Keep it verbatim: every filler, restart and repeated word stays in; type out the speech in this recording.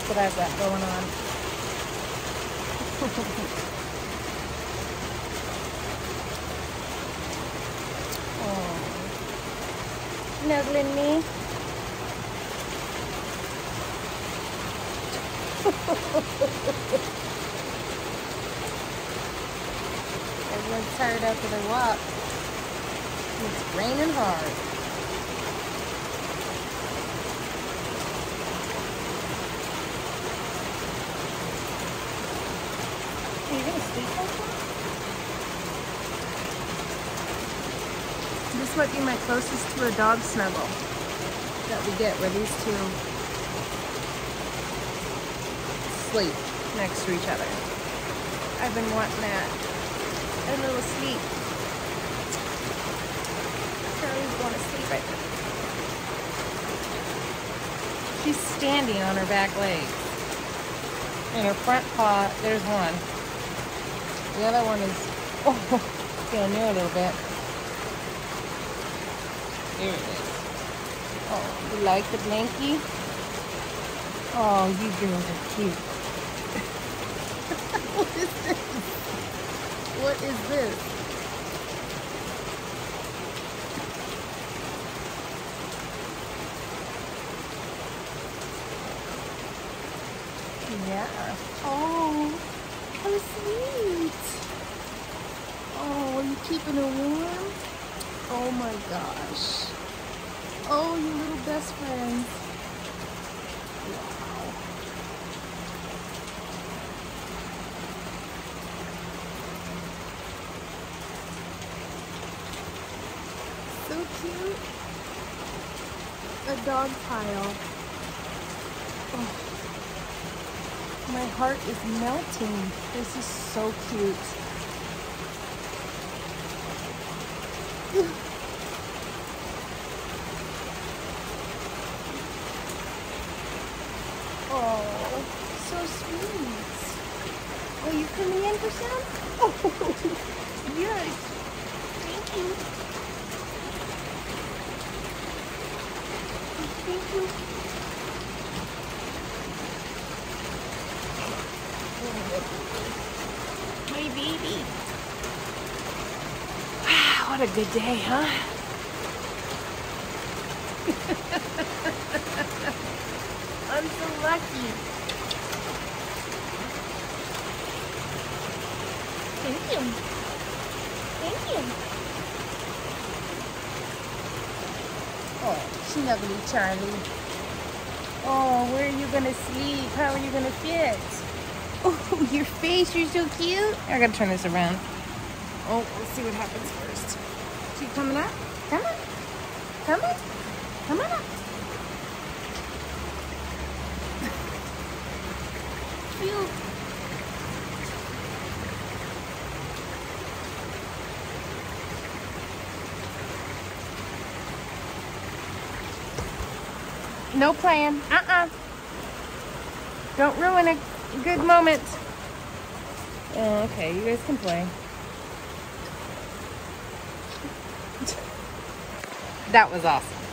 what I've got going on. Oh, snuggling me. Everyone's tired after their walk. It's raining hard. Are you gonna sleep like that? This might be my closest to a dog snuggle that we get, where these two sleep next to each other. I've been wanting that. A little sleep. Charlie's going to sleep right now. She's standing on her back legs. And her front paw, there's one. The other one is, oh, going near a little bit. There it is. Oh, you like the blankie? Oh, you girls are cute. What is this? What is this? Yeah. Oh, how sweet. Oh, are you keeping her warm? Oh my gosh. Oh, you little best friends. Wow. So cute. A dog pile. Oh. My heart is melting. This is so cute. Oh, so sweet. Are you coming in for some? Oh, yes. Thank you. Thank you. My baby. Wow, what a good day, huh? I'm so lucky. Thank you. Thank you. Oh, snuggly Charlie. Oh, where are you gonna sleep? How are you gonna fit? Oh, your face, you're so cute. I gotta turn this around. Oh, let's see what happens first. Is she coming up? Come on. Come on. Come on up. Cute. No playing. Uh-uh. Don't ruin a good moment. Oh, okay, you guys can play. That was awesome.